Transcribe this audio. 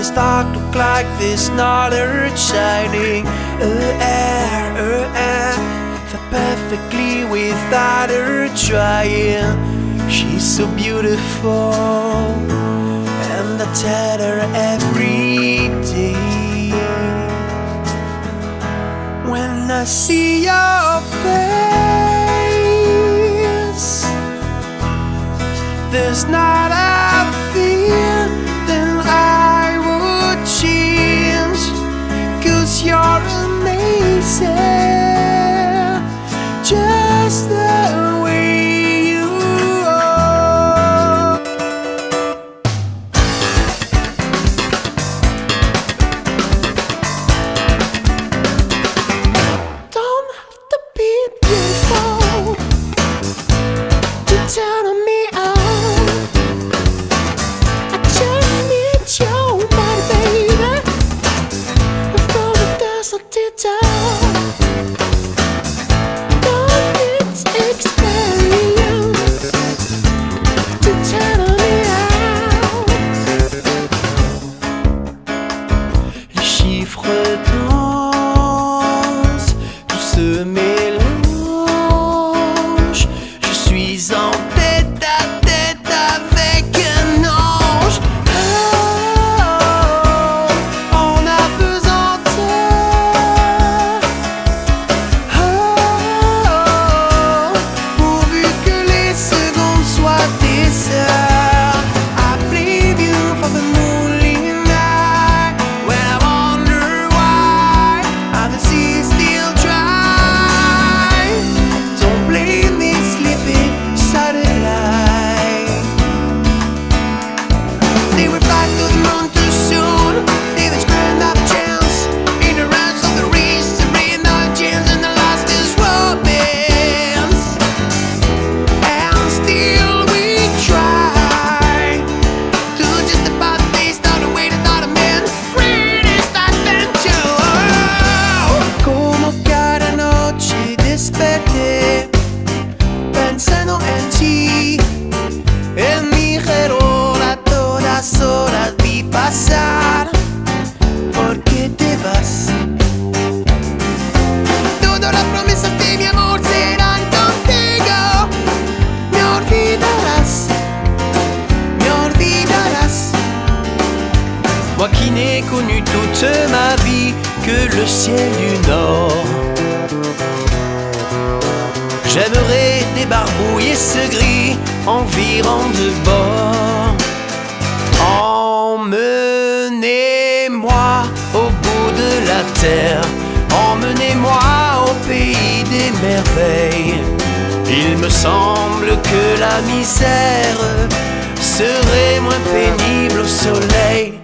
this dark look like this, not earth shining. Her hair fit perfectly without her trying. She's so beautiful, and I tell her every day. When I see your face, there's not a fear that I would change, 'cause you're amazing, just the way you are. Don't have to be beautiful to turn me on. Les chiffres dansent, tout se mélange. Je suis en tête à tête avec un ange. Oh, en apesanteur. Oh, pourvu que les secondes soient tes sœurs. I blame you for the moonlit night, when I wonder why the sea is still dry. Don't blame this sleeping satellite. They were back to the moon too soon. They were screwing up chance, ignorance of the race, rain our chance, and the last is romance. And still we try to justify the face, not a way to not a man. Greatest adventure. Como cada noche desperté pensando en ti. En mi reloj a todas horas vi pasar. ¿Por qué te vas? Todas las promesas de mi amor serán contigo. Me olvidarás, me olvidarás. Moi qui n'ai connu toute ma vie que le ciel du Nord. J'aimerais débarbouiller ce gris en virant de bord. Emmenez-moi au bout de la terre, emmenez-moi au pays des merveilles. Il me semble que la misère serait moins pénible au soleil.